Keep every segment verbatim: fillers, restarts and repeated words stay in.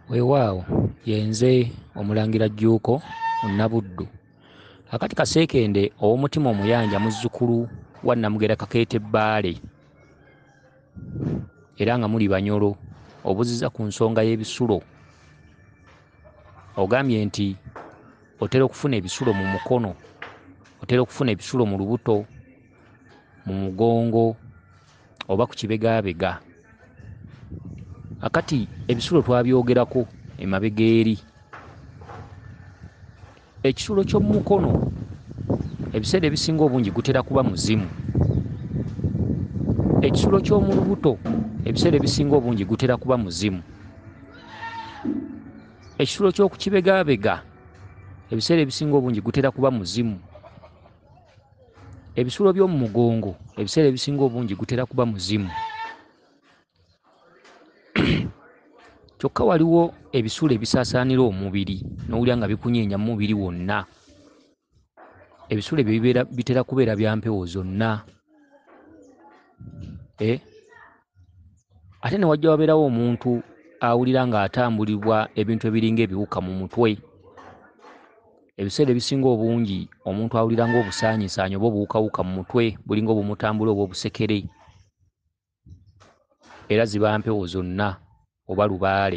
Weewaawo yenze Omulangira Jjuuko Munnabuddu. Akati Kaseekende ow'omutima omuyanja muzzukulu wa Namugera Kakeete Bbaale era nga muli Banyolo, obuzizza ku nsonga y'ebisulo. Ogambye nti otera okufuna ebisulo mu mukono, otera okufuna ebisulo mu lubuto, mu mugongo oba ku kibegaabega. Akati ebisulo twabyogerako emabega eri. Ekisulo ky'omu mukono ebiseera ebisinga obungi gutera kuba muzimu. Ekisulo ky'omu lubuto ebiseera ebisinga obungi gutera kuba muzimu. Ekisulo ky'oku kibegaabega ebiseera ebisinga obungi gutera kuba muzimu. Ebisulo by'omu mugongo ebiseera ebisinga obungi gutera kuba muzimu. Kyokka waliwo ebisulo ebisaasaanira omubiri n'owulira nga bikunyeenya mu mubiri wonna. Ebisulo ebyo bibeera bitera kubeera bya mpewo zonna. Eh? Ate ne wajja wabeerawo omuntu awulira ng'atambulibwa ebintu ebiringa ebiwuka mu mutwe. Ebiseera ebisinga obungi omuntu awulira ng'obusaanyisaanyi oba obuwukawuka mu mutwe bulinga obumutambula oba obusekere. Era ziba mpewo zonna oba lubaale.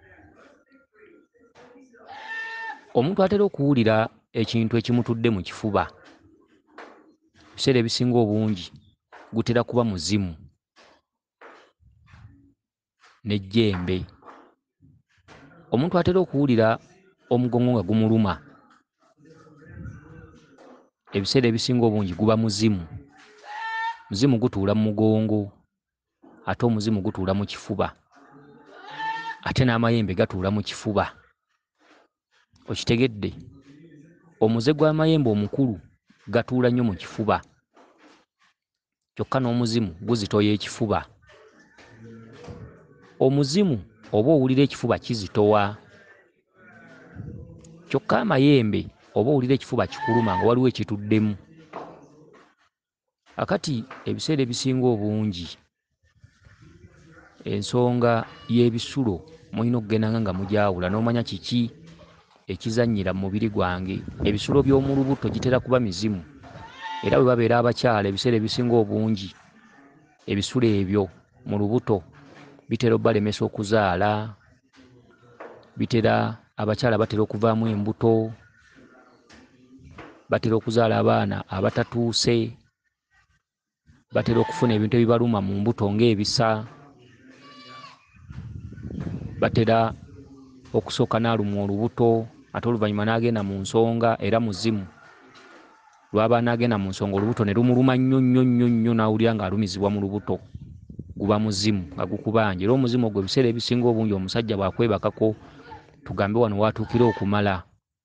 Omuntu atera okuwulira ekintu ekimutudde mu kifuba. Ebiseera ebisinga obungi gutera kuba muzimu n'ejjembe. Omuntu atera okuwulira omugongo nga gumuluma. Ebiseera ebisinga obungi guba muzimu. Muzimu gutuula mu mugongo ate omuzimu gutuula mu kifuba. Ate n'amayembe gatuula mu kifuba. Okitegedde? Omuze gw'amayembe omukulu gatuula nnyo mu kifuba. Kyokka n'omuzimu guzitoya ekifuba. Omuzimu oba owulira ekifuba kizitowa. Kyokka amayembe oba owulira ekifuba kikuluma nga waliwo ekituddemu. Akati ebiseera ebisinga obungi ensonga y'ebisulo mulina okugendanga nga mugyawula n'omanya kiki ekizannyira mu mubiri gwange. Ebisulo by'omu lubuto gitera kuba mizimu. Era bwe babeera abakyala ebiseera ebisinga obungi ebisulo ebyo mu lubuto bitera obbalemesa okuzaala. Bitera abakyala batera okuvaamu embuto. Batera okuzaala abaana abatatuuse. Batera okufuna ebintu ebibaluma mu mbuto ng'ebisa. Batera okusooka n'alumwa olubuto ate oluvannyuma n'agenda mu nsonga era muzimu. Lw'aba n'agenda mu nsonga olubuto ne lumuluma nnyo nnyo nnyo nnyo n'awulira ng'alumizibwa mu lubuto. Guba muzimu nga gukubanja. Era omuzimu ogwo ebiseera ebisinga obungi omusajja bw'akwebakako tugambe wano watuukira okumala.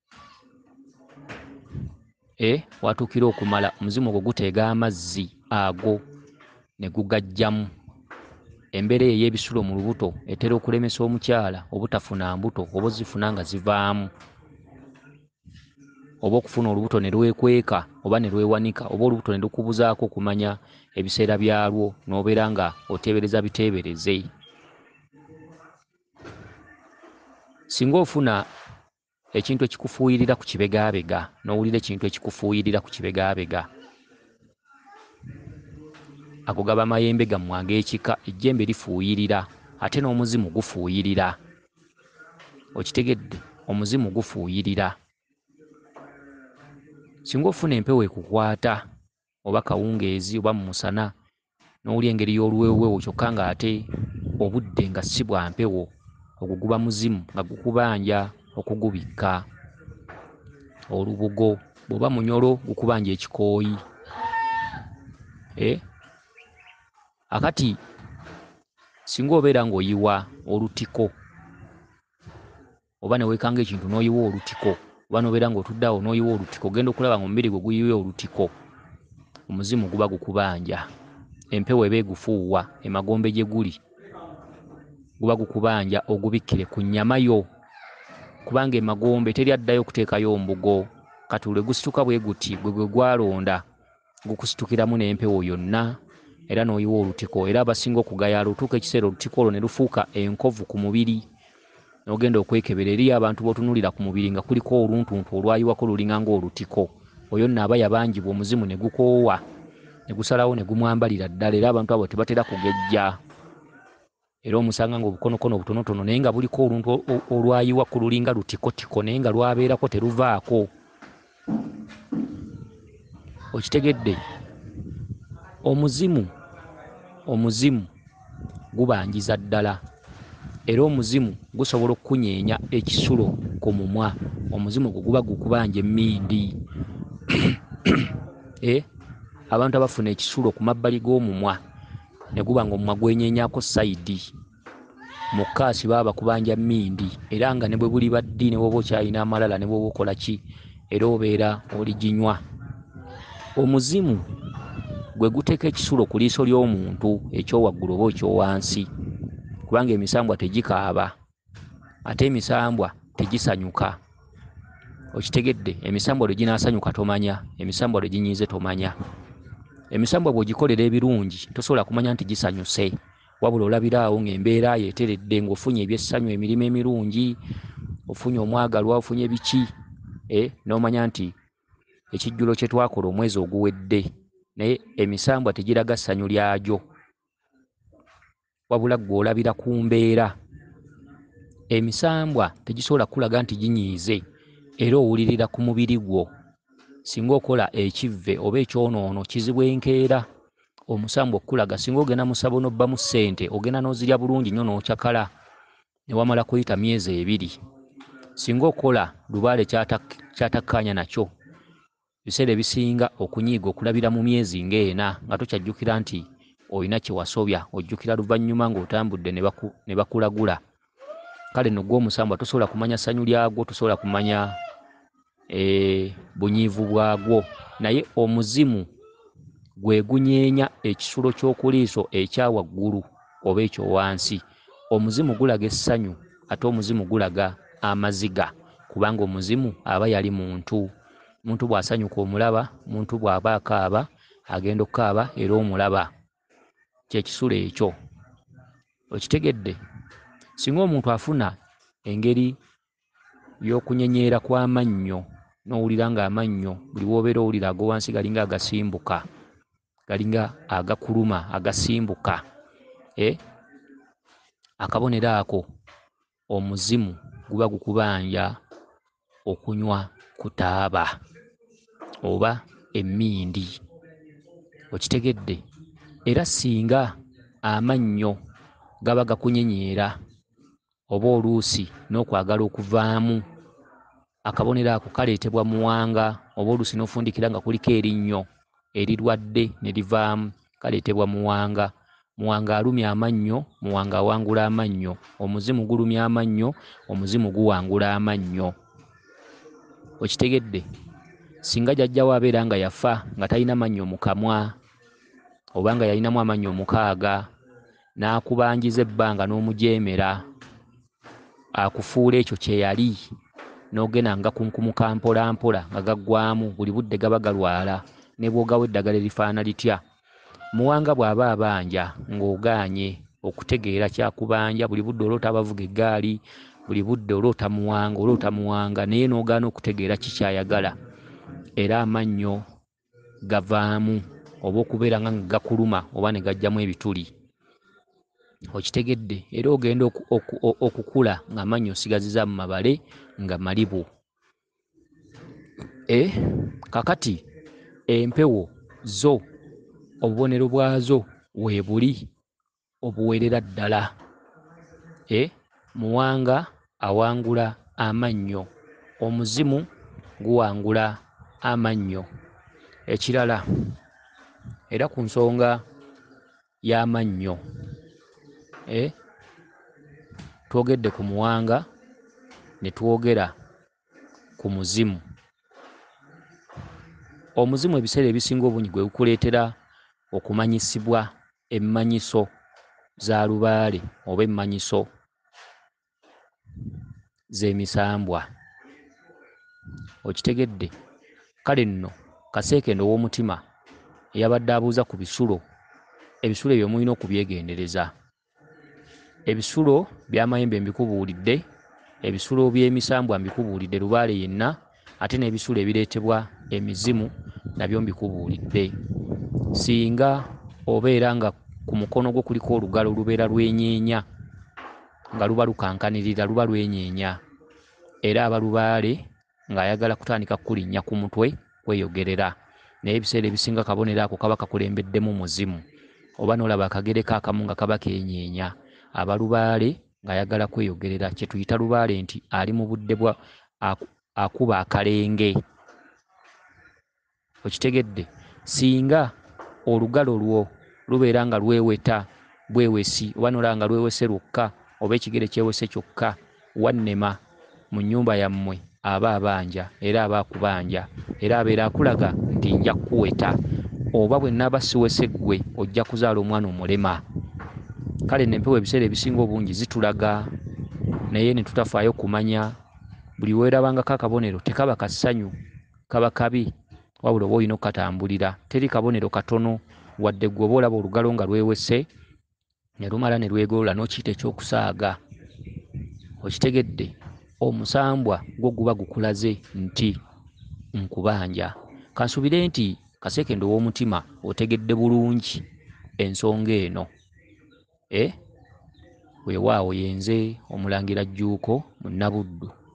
Eh, watuukira okumala omuzimu ogwo guteega amazzi ago ne gugaggyamu. Embeera ey'ebisulo mu lubuto etera okulemesa omukyala obutafuna mbuto oba zifuna nga zivaamu. Oba okufuna olubuto ne lwekweka oba ne lwewanika oba olubuto ne lukubuzaako okumanya ebiseera byalwo n'obeera nga oteebereza biteebereze. Singa ofuna ekintu ekikufuuyirira ku kibegaabega n'owulira ekintu ekikufuuyirira ku kibegaabega, ago gaba amayembe gammwe ag'ekika. Ejjembe lifuuyirira ate n'omuzimu gufuuyirira. Okitegedde? Omuzimu gufuuyirira. Singa ofuna empewo ekukwata oba kawungeezi oba mu musana n'owulya engeri y'oluwewowewo kyokka ng'ate obudde nga si bwa mpewo, ogwo guba muzimu nga gukubanja okugubikka. Olubugo bw'oba munyolo gukubanja ekikooyi. Eh? Akati singa obeera ng'oyiwa olutiko oba ne weekanga ekintu n'oyiwa olutiko oba n'obeera ng'otudde awo n'oyiwa olutiko ogenda okulaba ng'omubiri gwe guyiwa olutiko, omuzimu guba gukubanja. Empewo eba egufuuwa emagombe gye guli guba gukubanja ogubikkire ku nnyama yo. Kubanga emagombe teri addayo kuteekayo mbugo. Kati lwe gusituka bwe guti gwe gwe gwalonda gukusitukiramu n'empewo yonna era n'oyiwa olutiko. Era abasinga okugayaala otuuka ekiseera olutiko olwo ne lufuuka enkovu ku mubiri. n'ogenda okwekebera eri abantu b'otunulira ku mubiri nga kuliko oluntuntu olwayiwako lulinga ng'olutiko. Oyo nno aba yabanjibwa omuzimu ne gukoowa ne gusalawo ne gumwambalira ddala era abantu abo tebatera kugejja. Era omusanga ng'obukonokono obutonotono naye nga buliko oluntu olwayiwako lulinga lutikotiko naye nga lwabeerako teruvaako. Okitegedde? Omuzimu omuzimu gubanjiza ddala era omuzimu gusobola okukunyeenya ekisulo ku mumwa. Omuzimu gwe guba gukubanja emmindi. eh? Abantu abafuna ekisulo ku mabbali g'omumwa ne guba ng'omumwa gwenyeenyaako sayidi mu kkaasi baba bakubanja mmindi era nga ne bwe buli baddi ne bwoba okyalina amalala ne bwoba okola ki era obeera oliginywa. Omuzimu gwe guteeka ekisulo ku liiso ly'omuntu ekyowaggulu oba ekyowansi kubanga emisambwa tegikaaba ate emisambwa tegisanyuka. Okitegedde? Emisambwa lwe ginaasanyuka tomanya, emisambwa lwe ginyiize tomanya. Emisambwa bw'ogikolera ebirungi tosobola kumanya nti gisanyuse wabula olabiraawo ng'embeera yeeteredde ng'ofunye ebyessanyu emirimu emirungi ofunye omwagalwa ofunye biki eh? N'omanya nti ekijjulo kye twakola omwezi oguwedde. Naye emisambwa tegiraga ssanyu lyagyo wabula ggwe olabira ku mbeera. Emisambwa tegisobola kulaga nti ginyiize era owulirira ku mubiri gwo. Singa okola ekivve oba ekyonoono kizibu enkeera omusambwa okulaga. Singa ogenda mu ssabo n'obba mu ssente ogenda n'ozirya bulungi nnyo n'okyakala ne wamala kuyita myezi ebiri. Singa okola lubaale kyatakkaanya nakyo ebiseera ebisinga okunyiiga okulabira mu myezi ng'ena nga tokyajjukira nti olina kye wasobya, ojjukira luvannyuma ng'otambudde ne bakulagula. Kale nno gw'omusambwa tosobola kumanya ssanyu lyagwo, tosobola kumanya e, bunyiivu bwagwo. Naye omuzimu gwe gunyeenya ekisulo ky'okuliiso ekyawaggulu oba ekyowansi. Omuzimu gulaga essanyu ate omuzimu gulaga amaziga kubanga omuzimu aba yali muntu. Muntu bw'asanyuka omulaba, muntu bw'aba akaaba agenda okukaaba era omulaba. Kyekisulo ekyo. Okitegedde? Singa omuntu afuna engeri y'okunyenyeera kw'amannyo n'owulira ng'amannyo buli w'obeera owulira ag'owansi galinga agasimbuka, galinga agakuluma agasimbuka, eh? Akabonero ako omuzimu guba gukubanja okunywa ku taaba oba emmindi. Okitegedde? Era singa amannyo gaba gakunyenyeera oba oluusi n'okwagala okuvaamu, akabonero ako kaleetebwa muwanga oba oluusi n'ofundikira nga kuliko erinnyo erirwadde ne livaamu, kaleetebwa muwanga. Muwanga alumya amannyo, muwanga awangula amannyo. Omuzimu gulumya amannyo, omuzimu guwangula amannyo. Okitegedde? Singa jjajjawo abeera nga yafa nga talina mannyo mu kamwa oba nga yalinamu amannyo mukaaga n'akubanjiza ebbanga n'omujeemera akufuula ekyo kye yali n'ogenda nga kunkumuka mpola mpola nga gaggwamu buli budde gaba galwala ne bw'ogawa eddagala erifaana litya. Muwanga bw'aba abanja ng'ogaanye okutegeera kyakubanja buli budde oloota abavuga eggaali, buli budde oloota muwanga oloota muwanga naye n'ogaana okutegeera kikyayagala era amannyo gavaamu oba okubeera nga gakuluma oba ne gajjamu ebituli. Okitegedde? Era ogenda okukula ng'amannyo osigaziza mu mabale nga malibu. E kakati empewo zo obubonero bwazo weebuli obuwerera ddala. E muwanga awangula amannyo, omuzimu guwangula amannyo. Ekirala era ku nsonga y'amannyo, e twogedde ku muwanga ne twogera ku muzimu. Omuzimu ebiseera ebisinga obungi gwe gukuleetera okumanyisibwa emmanyiso za lubaale oba emmanyiso z'emisambwa. Okitegedde? Kale nno Kaseekende ow'omutima eyabadde abuuza ku bisulo, ebisulo ebyo mulina okubyegendereza. Ebisulo by'amayembe mbikubuulidde ebisulo by'emisambwa mbikubuulidde Lubaale yenna, ate n'ebisulo ebireetebwa emizimu nabyo mbikubuulidde. Singa obeera nga ku mukono gwo kuliko olugalo lubeera lwenyeenya nga luba lukankanirira, luba lwenyeenya, era abalubaale ng'ayagala kutandika kulinnya ku mutwe kweyogerera. Naye ebiseera ebisinga kabonero ako kaba kakulembeddemu muzimu, oba n'olaba akagere kaakamu nga kaba kenyeenya. Abalubaale ng'ayagala kweyogerera, kye tuyita lubaale nti ali mu budde bwa akuba akalenge. Okitegedde? Singa olugalo lwo lubeera nga lweweta bwewesi, oba n'olaba nga lwewese lwokka, oba ekigere kyewese kyokka, wannema mu nnyumba yammwe aba abanja era aba akubanja, era abeera akulaga nti nja kukuweta, oba bwe nnaaba siwese ggwe ojja kuzaala omwana omulema. Kale n'empewo ebiseera ebisinga obungi zitulaga, naye ne tutafaayo kumanya. Buli weerabangako akabonero tekaba kassanyu, kaba kabi, wabula oba olina okukatambulira. Teri kabonero katono wadde ggwe oba olaba olugalo nga lwewese ne lumala ne lwegolola n'okiyita ekyokusaaga. Okitegedde? Omusambwa gwo guba gukulaze nti nkubanja. Kansubire nti Kasekende ow'omutima otegedde bulungi ensonga eno. Eh? Weewaawo yenze Omulangira Jjuuko Munnabuddu.